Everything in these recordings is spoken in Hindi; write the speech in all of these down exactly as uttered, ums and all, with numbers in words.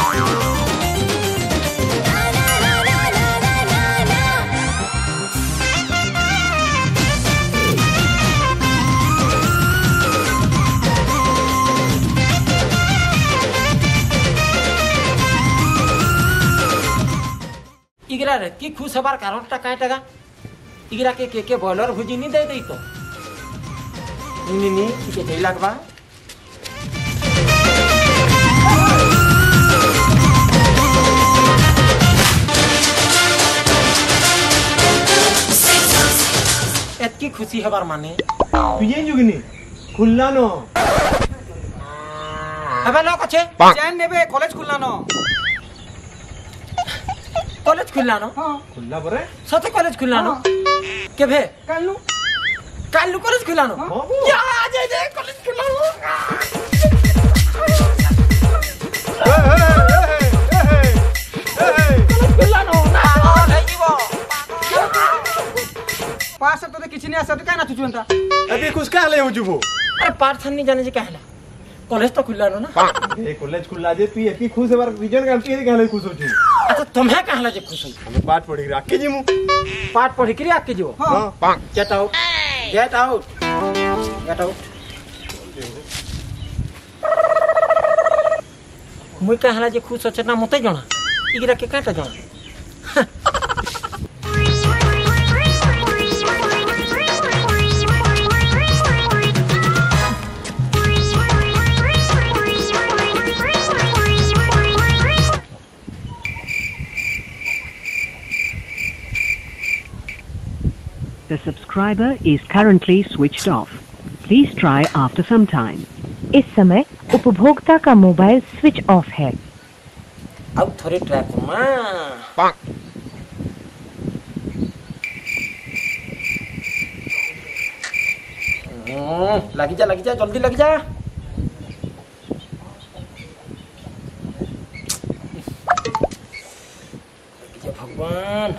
इगरा रे की खुश हबार कारणटा काई टागा इगरा के के के बॉयलर भुजी नहीं दे देई तो नी नी के दे लागबा एतकी खुशी हबार माने पिए जुगनी खुल्ला नो हबे लो कछे चैन नेबे कॉलेज खुल्ला नो कॉलेज खुल्ला नो हां खुल्ला बरे सते कॉलेज खुल्ला नो केभे कालू कालू कॉलेज खुल्ला नो या जे जे कॉलेज खुल्ला नो ए ए ए ए खुल्ला नो ना नहीं जीवो पास तो किछि नहीं आसे तो काई ना तुचुंता अबे कुछ का ले जुबो अरे पार्थन नहीं जाने जे कहला कॉलेज तो खुल्ला नो ना ए कॉलेज खुल्ला जे पी की खुश हबार रीजन का पी के खुश हो छु अच्छा तुम्हें कहला जे खुश हो हम पाठ पढ़ी के आके जिमु पाठ पढ़ी के आके जीवो हां get out get out get out मुई कहला जे खुश अछि ना मते जणा इगरा के काटा जणा The subscriber is currently switched off. Please try after some time. इस समय उपभोक्ता का मोबाइल स्विच ऑफ है। अब थोड़ी ट्राई करमा लगी जा लगी जा जल्दी लगी जा भगवान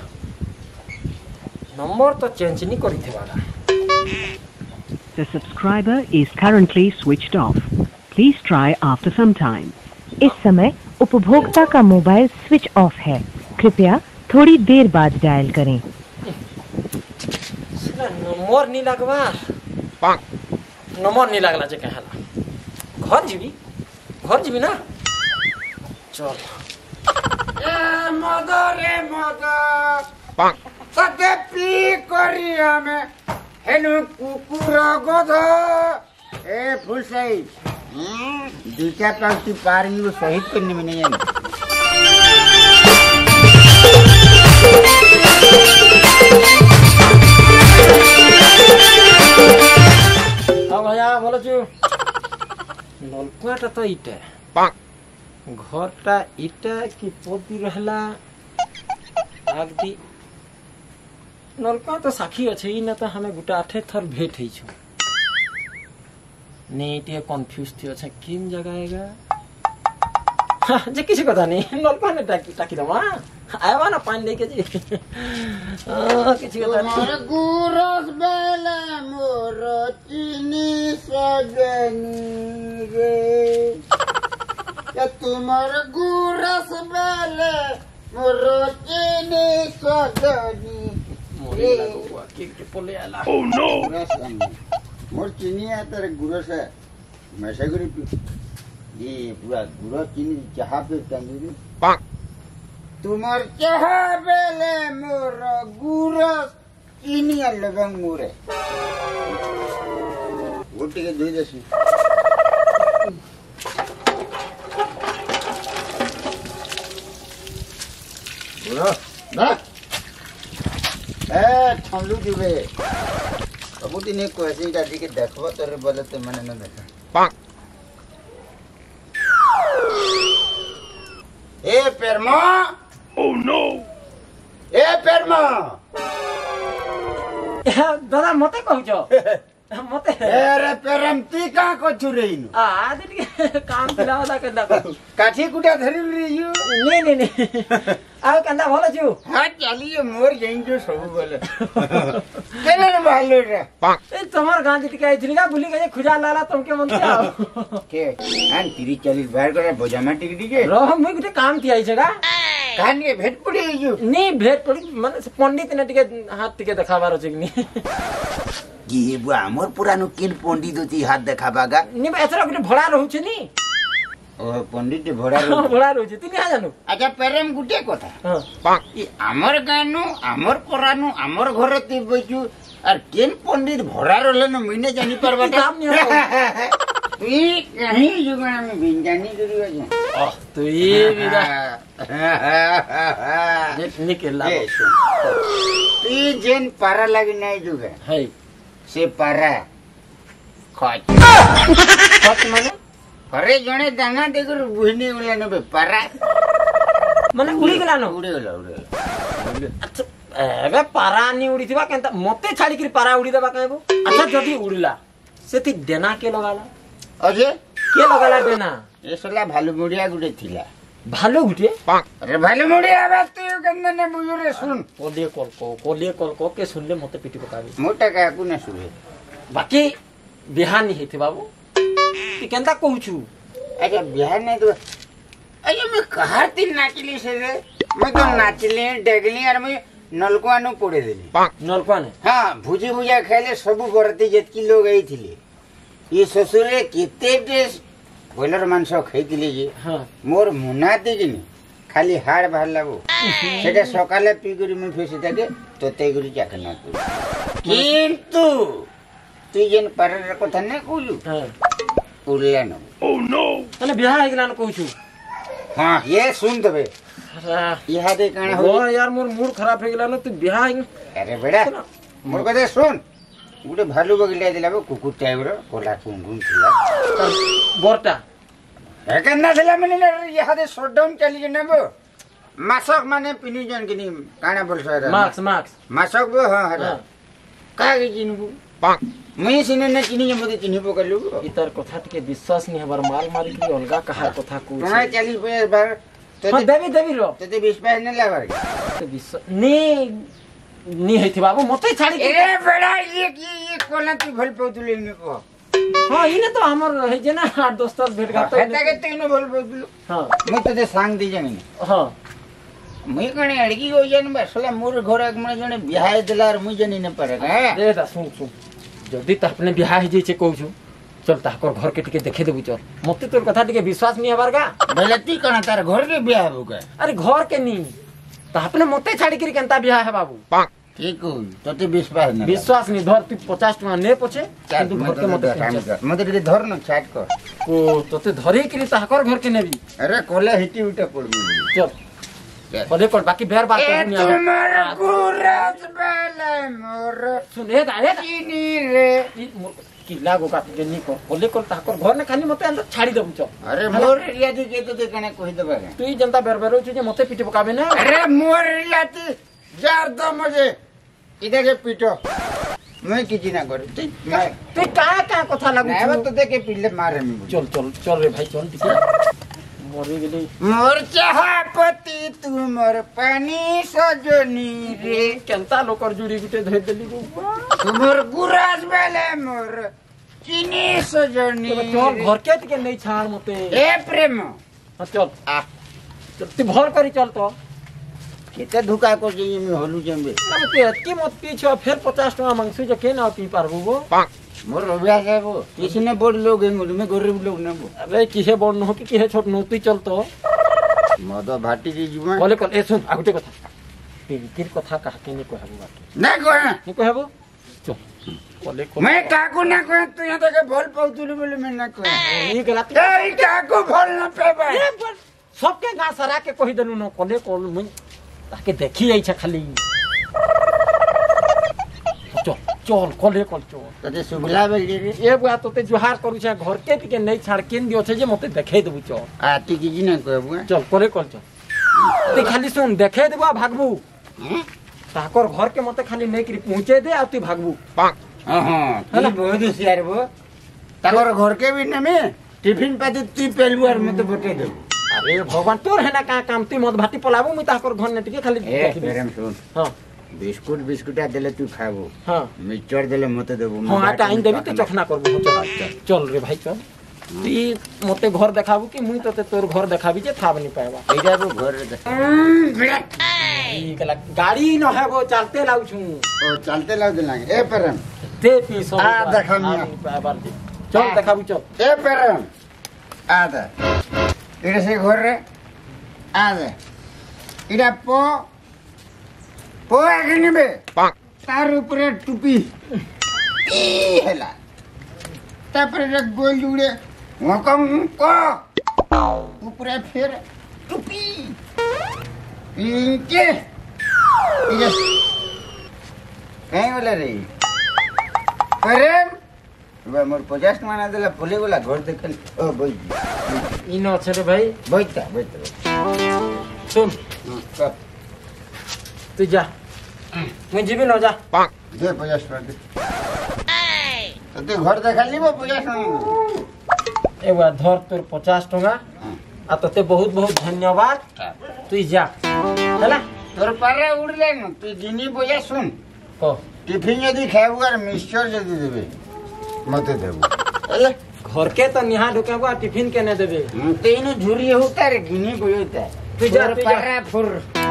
नंबर तो चेंज नहीं करी थे वाला The subscriber is currently switched off. Please try after some time. इस समय उपभोक्ता का मोबाइल स्विच ऑफ है। कृपया थोड़ी देर बाद डायल करें। नंबर नहीं लगवा नंबर नहीं लगला जे कहला घर जीवी घर जीवी ना चल ए मदर रे मदर सके पी करी हमें हेनु कुकुर गध ए फुल सही हम्म दूसरा पंक्ति पार ही वो शहीद करने में नहीं है अब भैया बोलो जो नलकुआटा तो इटे घरटा इटे कि पोती रहला आगदी नलकुआ तो साखी अच्छे ही ना तो हमें गुटा आठे थर भेट ही छु नहीं टे कंफ्यूज थी अच्छा किन जगह आएगा हाँ जे किसी को था नहीं नलकुआ ने टाकी टाकी दो माँ आया वाला पानी लेके जी हाँ किसी को था नहीं गुरस बेले मोरो चीनी सजनी रे या तुम्हारे गुरस बेले मोरो चीनी सजनी मोरी लगुआ केक के पोले आला ओह नो मोर चीनी है तेरे गुरस है मैं सगरी पी ये पूरा गुरस चीनी चाह पे तंदूरी तुम्हार चाह बेले मोर गुरस चीनी और लवंग मोरे गोटी के धोई दसी बोलो ना ए ठमलू जुबे अब दिन एक ऐसे ही दादी के देखो तोरे बोले तो मैंने ना देखा ए पेरमा ओह नो ए पेरमा दादा मते कहू मते अरे पेरम ती का को छुरेइनु आ आदि काम दिला वाला केंता करू काठी कुटा धरि रियु नहीं नहीं नहीं आ केंता भलो छु हां चलिए मोर जेंजो सब बोले केले भालो रे ए तमर गांधी टिके आइथिली का भूली गए खुजा लाला तुमके मन से आओ के आन तीस चालीस बार करे बोजामा टिक टिके रह मुई गुटे काम थी आइ छगा कान के भेट पड़ी जो नहीं भेट पड़ी मन पंडित ने टिके हाथ टिके देखाबार अछि कि ये बुआ मोर पुरानो किन पंडित होती हाथ देखाबागा नी एथरा गुटे भड़ा रहू छ नी ओ पंडित भड़ा रो भड़ा रहू छ तिनी आ जानु अच्छा पेरम गुटे कथा हां ई हमर गानु हमर परानु हमर घर ती बइचु और केन पंडित भड़ा रहले न मने जानी परबा काम नहीं हो तुई कहीं जुगना में बिन जानी करियो जे ओह तू ये विदा निकल ए तुई जेन पारा लगी नहीं जुगे है से पारा खच सच माने अरे जने दाना देकर बुहनी वाला ने पारा माने उड़ी गेला न उड़े गेला उड़े गेला अच्छा एबे पारा नी उड़ी थिबा केंता मते छाड़ी के पारा उड़ी देबा कहबो अच्छा जदी उड़ीला सेति देना के लगाला अजे के लगाला देना ये सला भालू मुड़िया गुडे थिला भालो गुटे अरे भालू मुड़िया बात तो गंदे ने बुजुरे सुन कोले कल को कोले कल को के सुनले मते पिटी पकाबी मोटा का को न सुबे बाकी बिहान नहीं हेथे बाबू ती केंता कहूछु अच्छा बिहार नहीं तो अरे मैं कहार दिन नाचली से रे मैं तो नाचली डेगली और मैं नलकुआ नु पड़े देली नलका ने हां भुजी भुजा खाइले सब बरती जेतकी लोग आई थिले ये ससुरे केते ड्रेस बॉयलर मांस खाइतिले जे हां मोर मुना दिगिनी खाली हाड़ बाहर लागो सेटा सकाले पिगुरी में फेसी थाके तोते गुरी चाकना किंतु तू जेन परर कथा ने कहलु हां उड़ला न ओह नो तने बिहा हे गेला न कहूछु हां ये सुन दबे यहा दे काना हो ओ यार मोर मूड खराब हे गेला न तू बिहा अरे बेड़ा मोर कदे सुन गुटे भालू बगिला दिलाबो कुकुर टाइप रो कोला कुंगुम थिला बोरटा एकन्ना थिला मने यहा दे शटडाउन चली जनेबो मासक माने पिनी जन किनी काना बोल सरा मार्क्स मार्क्स मासक बो हां हरा का के चिनबु मैं सिने ने चिनी जमते चिन्हि पकलु इतर कथा टिके विश्वास नहीं हबर माल मारी की अलगा कहा कथा को तुम्हारे चालीस पैस बार हां देवी देवी रो ते बीस पैस ने लागर तो विश्वास ने नी हेथि बाबू मते छाड़ी ए बड़ा ये की ये कोला तू भल पउतुले ने को हां इने तो हमर हे जे ना आठ दोस्त भेट घाट हेता के तइनो भल पउतुलु हां मैं तो सांग दी जनी हां मैं कने अड़गी हो जन बसला मोर घर एक मन जने बियाह दिलार मुई जनी ने पर दे दा सुन सुन जदी त अपने बियाह हे जे छे कहू चल ताकर घर के टिके देखे देबु चल मते तोर कथा टिके विश्वास नहीं हबार गा गलती कना तार घर के बियाह हो गए अरे घर के नी त अपने मते छाड़ी के केंता बियाह है बाबू ठीक हो तते विश्वास नहीं विश्वास नहीं धर तू पचास टका ने पछे तू घर के मते मते टिके धर न चाट कर ओ तते धरे के ताकर घर के नेबी अरे कोला हिटी उठा पड़ चल बोले कोन बाकी बेर बात करनी है तुम्हारा गुराज बेले मोर सुन ए दा ए चीनी रे किला गो काट के नी को बोले कोन ताकर घर ने खाली मते अंदर छाड़ी देबु चल अरे मोर रियाती के तो कने कहि देबा तू ही जनता बेर बेर जे मते पिटे पकाबे ना अरे मोर रियाती जार दो मुझे इधर के पीटो मैं किछि ना कर तू मैं तू का का कथा लागू नहीं तो देखे पिल्ले मारे में चल चल चल रे भाई चल टिके मरे गेली मोर चाहपति तू मोर पानी सजनी रे केंता लोकर जुड़ी गुटे धर देली गो तू मोर गुराज बेले मोर चीनी सजनी चल घर के टिके नहीं छाड़ मते ए प्रेम हां चल आ चल तू भर करी चल तो केते धुका को जे में होलु जंबे ना ते की मत पीछे फिर पचास टका मांगसु जे के ना पी पारबो गो मोर अभ्यास है वो किसने बड़ लोग हैं में गरीब लोग ना वो अबे किसे बड़ न हो कि किसे छोट नौती चल तो मद भाटी की जुमा बोले कल ए सुन आगुटे कथा टीवी कथा कहा के नहीं कहबो बाकी ना कोना नहीं कहबो चल बोले को मैं काकू ना कोना तू यहां तक बोल पाउतुली बोले मैं ना कोना ये गलत ए काकू बोल ना पेबा सबके गा सरा के कहि देनु न कोले कोल मुई ताके देखी आई छ खाली चल चल कोले कोल चल तते सुबला बेल रे ए बुआ तोते जुहार करू छ घर के टिके नहीं छाड़ केन दियो छ जे मते देखे देबु चल आ ती की ना कहबू चल कोले कोल चल ते खाली सुन देखे देबा भागबू ताकर घर के मते खाली नहीं करी पहुंचे दे आ तू भागबू हाँ तू बहुत होशियार बो ताकर घर के भी नमे टिफिन पाती तू पहलू और मत बटे दे अरे भगवान तोर है ना का काम तू मत भाटी पलाबो मुई ताकर घर नेटिके खाली ए प्रेम सुन हां बिस्कुट बिस्कुटा देले तू खाबो हां मिक्सचर देले मत देबो हां आटा इन देबी तो चखना करबो चल चल रे भाई चल तू मते घर देखाबो कि मुई तते तोर घर देखाबी जे थाब नहीं पाएबा ए जाबो घर ई गला गाड़ी न है वो चलते लाउ छु ओ चलते लाउ देलांगे ए प्रेम ते पी सब आ देखा मिया पाएबार दे चल देखाबू चल ए प्रेम आ दे इडे से घर रे आ दे इडा पो पो आगे नेबे तार ऊपर टुपी ई हेला तापर रे गोल जुड़े वकम को ऊपर फिर टुपी इनके इडे कहीं वाला रे प्रेम वे मोर पचास माना देला पुले वाला घर देखल ओ बोई इन अच्छे रे भाई बोइता बोइता सुन कब तू जा मैं जीबी न जा दे पचास पर दे तो ते घर देखल नी वो पचास माना ए बा धर तोर पचास टका आ तते बहुत बहुत धन्यवाद तू जा हैला तोर पारे उड़ले न तू दिनी बोया सुन को टिफिन यदि खाबू और मिक्सचर यदि देबे मत देबू अरे घर के तो निहा ढुकेबा टिफिन के ने देबे तेनु झुरी होता रे गिनी बोयता तू जा तू जा पारा फुर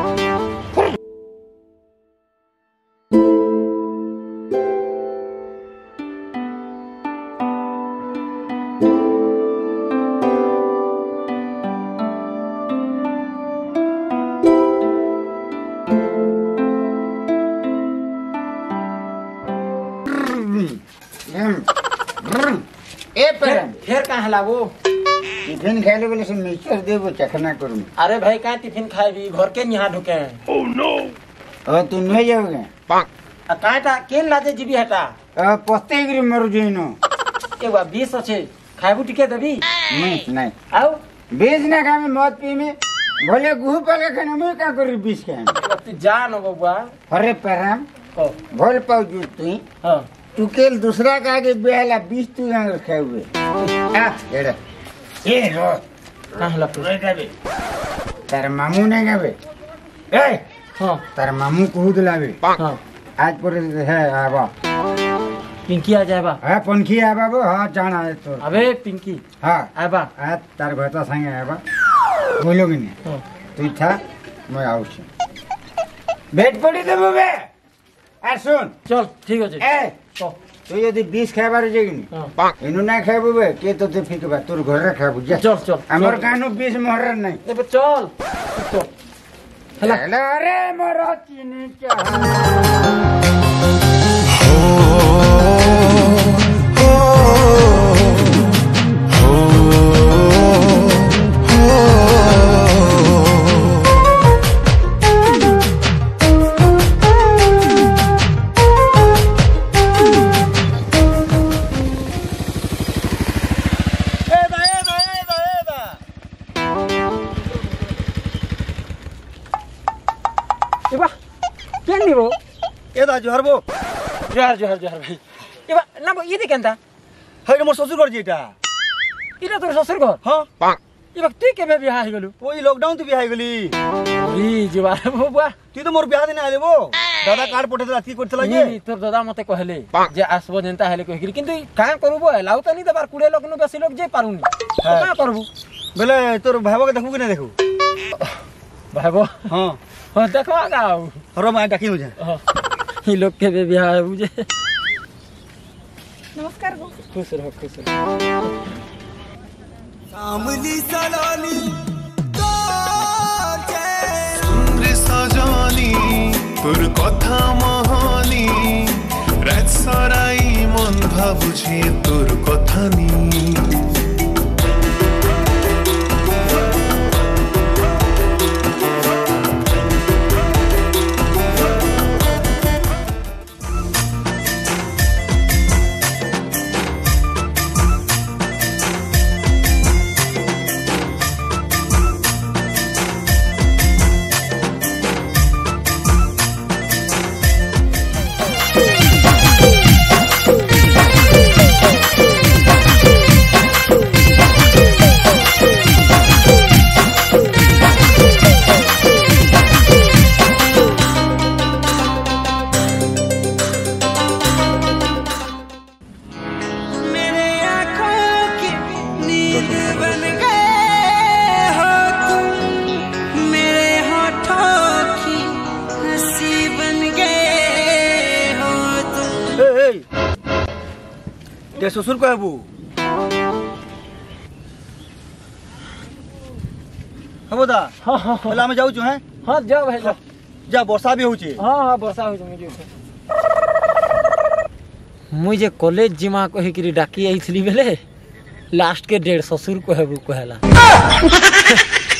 ए फिर पर फिर कहां हला वो टिफिन खाले बोले से मिक्सचर देबो चखना करू अरे भाई का टिफिन खाएबी घर के निहा ढुके ओ नो ओ तू नहीं जाओगे आ काटा केन लाजे जीबी हटा आ पस्ते गिरी मरु जइनो ए बा बीस अच्छे खाएबू टिके देबी नहीं नहीं आओ बीज ना खामे मत पी में बोले गुह पाले खाने में का करी बीस के तू जा न बबुआ अरे परम को भोल पाऊ जू तू हां तू केल दूसरा का के बेहला बीस तू यहां खाए हुए आ एड़ा ए रो कहां हला तू तार मामू नहीं गावे ए हां तार मामू कहू दिलावे हां आज पर है आबा पिंकी आ जाएबा है पंखी आबा वो हां जाना है तो अबे पिंकी हां आबा आज तार घरता संगे आबा बोलोगे नहीं हां तू था मैं आऊ छी बेट पड़ी देबो बे आ सुन चल ठीक अछि ए तो तू यदि बीस खाइबार जेगिनी हां इनु ना खाइबो बे के तो ते फिकबा तोर घर रे खाइबो जा चल चल हमर कानो बीस मोहर नहीं ए बे चल चल हला हेलो रे मोर चीनी चाह एबा केन निबो ए दा जोहर बो जोहार जोहार जोहार भाई एबा ना बो ये केनता है मोर ससुर घर जेटा इरा तोर ससुर घर हां एबा तू केबे बियाह हे गेलु ओई लॉकडाउन तो बियाह गली ई जीवार बबुआ तू तो मोर बियाह दिन आले बो दादा कार्ड पठे राती करतला जे ई तोर दादा मते कहले जे आसबो जनता हेले कहि किंतु का करबो लाउ त नहीं दबार कुड़े लोग नु बेसी लोग जे पारुनी का करबो बोले तोर भाईबो के देखू कि नहीं देखू भाईबो हां हां देखो आगाऊ हरो मैं डाकी मुझे हां ई लोग के बे बियाह है बुझे नमस्कार गो खुश रहो खुश रहो सामली सलानी सुंदर सजानी তোর কথা মহানি রাত সারাই মন ভাবুছে তোর কথা নি दे ससुर कहबू हम दा हाँ हाँ पहले हम जाऊ हैं हाँ जाओ भाई जाओ जा वर्षा भी होची हाँ हाँ वर्षा हो जाऊंगी मुझे कॉलेज जिमा कही कि डाकी आई बेले लास्ट के डेढ़ ससुर कहबू कहला